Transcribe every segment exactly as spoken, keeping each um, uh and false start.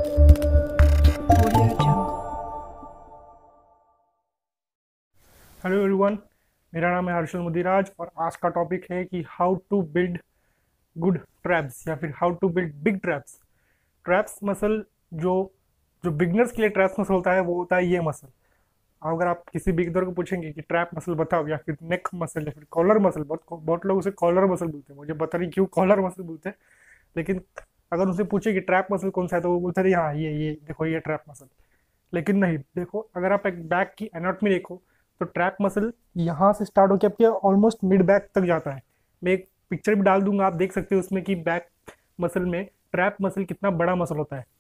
Hello everyone, मेरा नाम है हर्षल मुदिराज और आज का टॉपिक है कि how to build good traps या फिर how to build big traps. Traps muscle जो जो बिगनर्स के लिए ट्रैप्स मसल होता है वो होता है ये मसल। अगर आप किसी बिगनर को पूछेंगे कि ट्रैप मसल बताओ या फिर नेक मसल या फिर कॉलर मसल, बहुत बहुत लोग उसे कॉलर मसल बोलते हैं, मुझे पता नहीं क्यों कॉलर मसल बोलते हैं, लेकिन अगर उनसे पूछे कि ट्रैप मसल कौन सा है तो वो बोलते हैं हाँ ये ये देखो ये ट्रैप मसल। लेकिन नहीं, देखो अगर आप एक बैक की एनाटॉमी देखो तो ट्रैप मसल यहाँ से स्टार्ट होकर आपके ऑलमोस्ट मिड बैक तक जाता है। मैं एक पिक्चर भी डाल दूंगा, आप देख सकते हो उसमें कि बैक मसल में ट्रैप मसल कितना बड़ा मसल होता है।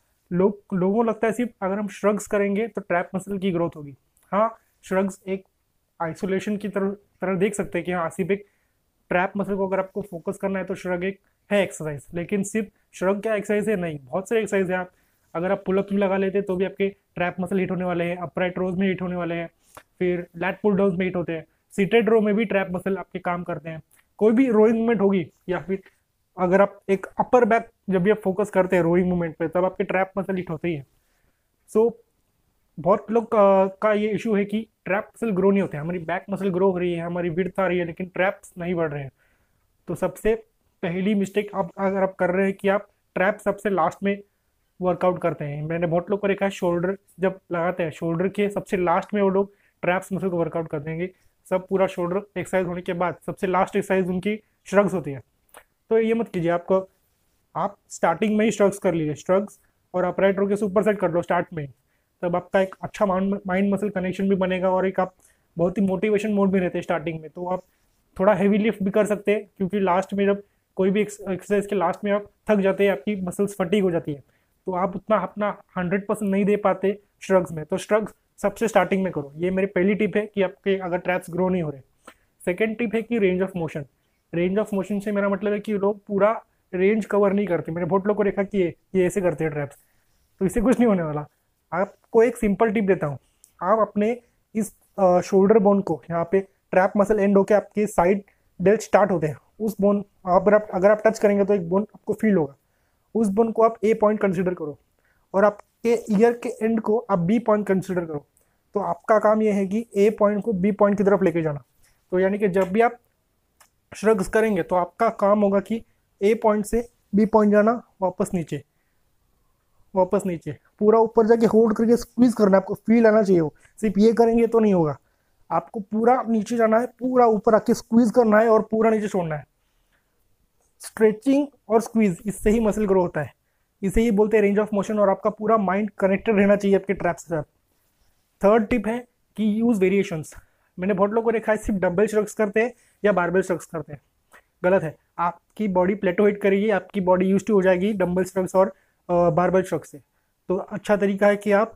लोग लोगों को लगता है सिर्फ अगर हम श्रग्स करेंगे तो ट्रैप मसल की ग्रोथ होगी। हाँ, श्रग्स एक आइसोलेशन की तरह तरह देख सकते हैं कि हाँ सिर्फ एक ट्रैप मसल को अगर आपको फोकस करना है तो श्रग एक है एक्सरसाइज, लेकिन सिर्फ श्रग क्या एक्सरसाइज है? नहीं, बहुत सारे एक्सरसाइज है। आप अगर आप पुलअप भी लगा लेते तो भी आपके ट्रैप मसल हिट होने वाले हैं, अपराइट रोज में हिट होने वाले हैं, फिर लैट पुल डाउन में हिट होते हैं, सीटेड रो में भी ट्रैप मसल आपके काम करते हैं। कोई भी रोइंग मूवमेंट होगी या फिर अगर आप एक अपर बैक जब भी आप फोकस करते हैं रोइंग मूवमेंट पे तब आपके ट्रैप मसल हिट होते ही है। सो so, बहुत लोग का, का ये इशू है कि ट्रैप मसल ग्रो नहीं होते। हमारी बैक मसल ग्रो हो रही है, हमारी विड्थ आ रही है, लेकिन ट्रैप्स नहीं बढ़ रहे हैं। तो सबसे पहली मिस्टेक आप अगर आप कर रहे हैं कि आप ट्रैप सबसे लास्ट में वर्कआउट करते हैं। मैंने बहुत लोग को देखा है शोल्डर जब लगाते हैं, शोल्डर के सबसे लास्ट में वो लोग ट्रैप्स मसल को वर्कआउट कर देंगे। सब पूरा शोल्डर एक्सरसाइज होने के बाद सबसे लास्ट एक्सरसाइज उनकी श्रग्स होती है। तो ये मत कीजिए, आपको आप स्टार्टिंग में ही श्रग्स कर लीजिए, श्रग्स और अपराइट रो के सुपर सेट कर लो स्टार्ट में, तब आपका एक अच्छा माइंड मसल कनेक्शन भी बनेगा और एक आप बहुत ही मोटिवेशन मोड में रहते हैं स्टार्टिंग में। तो आप थोड़ा हैवी लिफ्ट भी कर सकते हैं, क्योंकि लास्ट में जब कोई भी एक्सरसाइज के लास्ट में आप थक जाते हैं, आपकी मसल्स फटीग हो जाती है, तो आप उतना अपना हंड्रेड परसेंट नहीं दे पाते श्रग्स में। तो श्रग्स सबसे स्टार्टिंग में करो। ये मेरी पहली टिप है कि आपके अगर ट्रैप्स ग्रो नहीं हो रहे। सेकेंड टिप है कि range of motion. Range of motion से मेरा मतलब है कि लोग पूरा रेंज कवर नहीं करते। मैंने बहुत लोग को देखा कि ये ये ऐसे करते हैं ट्रैप्स, तो इससे कुछ नहीं होने वाला। आपको एक सिंपल टिप देता हूँ, आप अपने इस शोल्डर बोन को, यहाँ पे ट्रैप मसल एंड होके आपके साइड डेल्ट स्टार्ट होते हैं, उस बोन अगर आप अगर आप टच करेंगे तो एक बोन आपको फील होगा। उस बोन को आप ए पॉइंट कंसिडर करो और आपके ईयर के एंड को आप बी पॉइंट कंसिडर करो। तो आपका काम यह है कि ए पॉइंट को बी पॉइंट की तरफ लेके जाना। तो यानी कि जब भी आप श्रग्स करेंगे तो आपका काम होगा कि ए पॉइंट से बी पॉइंट जाना, वापस नीचे, वापस नीचे, पूरा ऊपर जाके होल्ड करके स्क्वीज करना है। आपको फील आना चाहिए। हो सिर्फ ये करेंगे तो नहीं होगा, आपको पूरा नीचे जाना है, पूरा ऊपर आके स्क्वीज करना है और पूरा नीचे छोड़ना है। स्ट्रेचिंग और स्क्वीज, इससे ही मसल ग्रो होता है, इसे ही बोलते हैं रेंज ऑफ मोशन। और आपका पूरा माइंड कनेक्टेड रहना चाहिए आपके ट्रैप्स के साथ। थर्ड टिप है कि यूज वेरिएशंस। मैंने बहुत लोगों को देखा है सिर्फ डंबल श्रग्स करते हैं या बारबेल श्रग्स करते हैं, गलत है। आपकी बॉडी प्लेटो हिट करेगी, आपकी बॉडी यूज टू हो जाएगी डंबल श्रग्स और बारबेल श्रग्स से। तो अच्छा तरीका है कि आप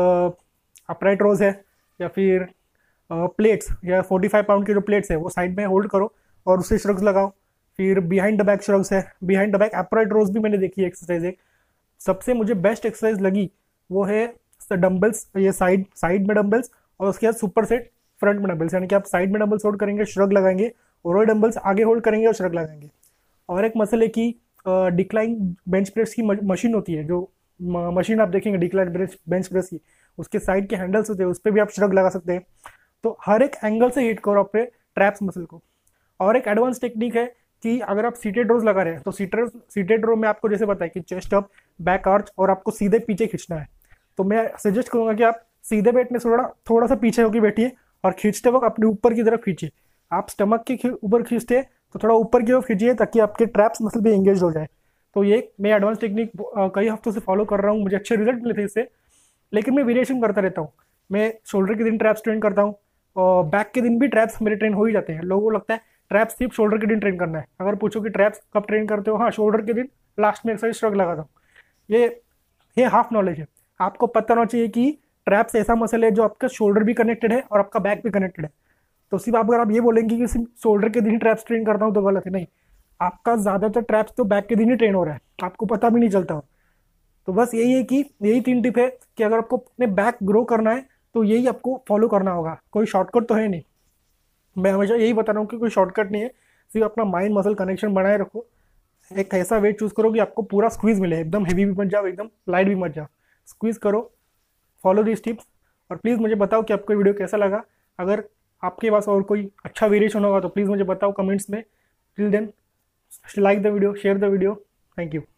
अपराइट रोज है या फिर प्लेट्स या फोर्टी फाइव पाउंड के जो प्लेट्स है वो साइड में होल्ड करो और उससे श्रग्स लगाओ। फिर बिहाइंड द बैक श्रग्स है, behind the back upright rows भी मैंने देखी है एक्सरसाइज। एक सबसे मुझे बेस्ट एक्सरसाइज लगी वो है डंबल्स, ये साइड साइड में डंबल्स और उसके बाद सुपर सेट फ्रंट में डंबल्स। यानी कि आप साइड में डंबल्स होल्ड करेंगे, श्रग लगाएंगे, और वो डंबल्स आगे होल्ड करेंगे और श्रग लगाएंगे। और एक मसल है कि डिक्लाइन बेंच प्रेस की मशीन होती है, जो मशीन आप देखेंगे डिक्लाइन बेंच प्रेस की, उसके साइड के हैंडल्स होते हैं, उस पर भी आप श्रग लगा सकते हैं। तो हर एक एंगल से हिट करो अपने ट्रैप्स मसल को। और एक एडवांस टेक्निक है कि अगर आप सीटेड रोज लगा रहे हैं तो सीटेड सीटेड रो में आपको जैसे पता है कि चेस्ट अप, बैक आर्च और आपको सीधे पीछे खींचना है। तो मैं सजेस्ट करूंगा कि आप सीधे बैठने से थोड़ा थोड़ा सा पीछे होकर बैठिए और खींचते वक्त अपने ऊपर की तरफ खींचिए। आप स्टमक के ऊपर खींचते हैं तो थोड़ा ऊपर की तरफ खींचिए ताकि आपके ट्रैप्स मसल भी एंगेज हो जाए। तो ये मैं एडवांस टेक्निक कई हफ्तों से फॉलो कर रहा हूँ, मुझे अच्छे रिजल्ट मिले थे इससे। लेकिन मैं वेरिएशन करता रहता हूँ। मैं शोल्डर के दिन ट्रैप्स ट्रेन करता हूँ और बैक के दिन भी ट्रैप्स मेरे ट्रेन हो ही जाते हैं। लोगों को लगता है ट्रैप्स सिर्फ शोल्डर के दिन ट्रेन करना है। अगर पूछो कि ट्रैप्स कब ट्रेन करते हो, हाँ शोल्डर के दिन लास्ट में एक्सरसाइज श्रग लगाता हूँ। ये ये हाफ नॉलेज है। आपको पता होना चाहिए कि ट्रैप्स ऐसा मसल है जो आपका शोल्डर भी कनेक्टेड है और आपका बैक भी कनेक्टेड है। तो सिर्फ आप अगर आप ये बोलेंगे कि सिर्फ शोल्डर के दिन ही ट्रैप्स ट्रेन करता हूँ तो गलत है। नहीं, आपका ज़्यादातर ट्रैप्स तो बैक के दिन ही ट्रेन हो रहा है, आपको पता भी नहीं चलता हो। तो बस यही है कि यही तीन टिप है कि अगर आपको अपने बैक ग्रो करना है तो यही आपको फॉलो करना होगा। कोई शॉर्टकट तो है नहीं, मैं हमेशा यही बता रहा हूँ कि कोई शॉर्टकट नहीं है। सिर्फ अपना माइंड मसल कनेक्शन बनाए रखो एक ऐसा वेट चूज करो कि आपको पूरा स्क्वीज मिले, एकदम हेवी भी मत जाओ, एकदम लाइट भी मत जाओ, स्क्वीज करो, फॉलो दीज टिप्स। और प्लीज़ मुझे बताओ कि आपको वीडियो कैसा लगा। अगर आपके पास और कोई अच्छा वेरिएशन होगा तो प्लीज़ मुझे बताओ कमेंट्स में। Till then, like the video, share the video. Thank you.